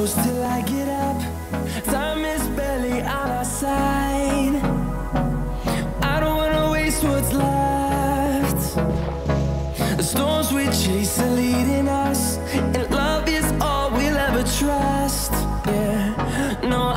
close till I get up. Time is barely on our side. I don't wanna waste what's left. The storms we chase are leading us, and love is all we'll ever trust. Yeah, no,